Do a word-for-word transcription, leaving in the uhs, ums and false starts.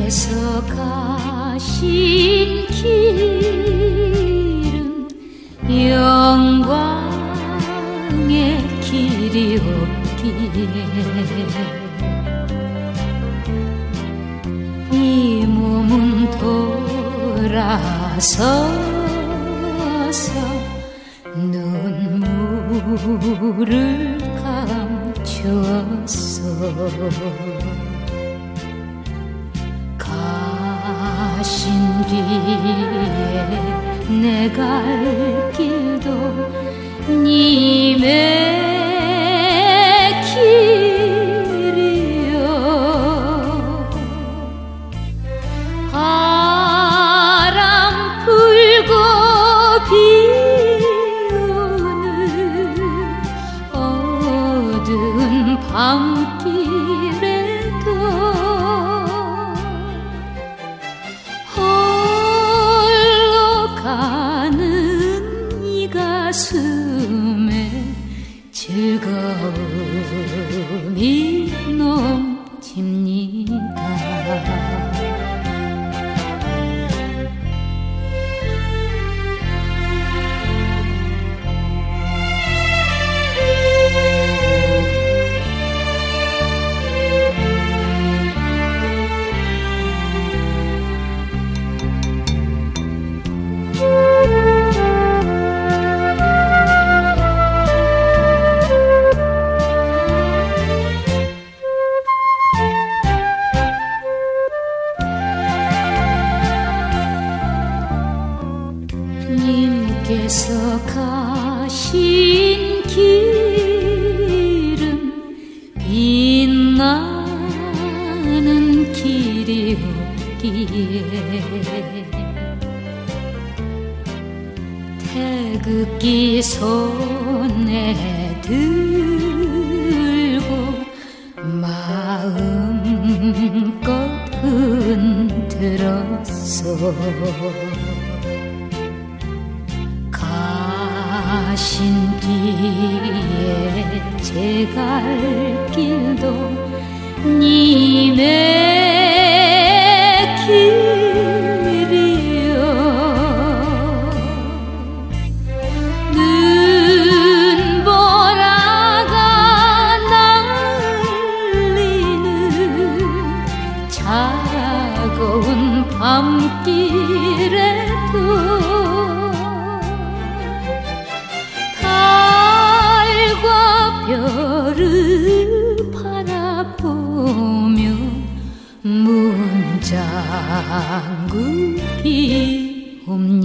님께서 가신 길은 영광의 길이었기에 이 몸은 돌아서서 눈물을 감추었어. 가신 뒤에 내 갈 길도 님의 길이요. 바람 불고 비 오는 어두운 밤길에도 가는 이 가슴에 즐거움이 넘칩니다. 님께서 가신 길은 빛나는 길이었기에 태극기 손에 들고 마음껏 흔들었어. 가신 뒤에 제 갈 길도 님의 길이요. 눈보라가 날리는 차가운 밤길에도 별을 바라보며 문장구 비옵니다.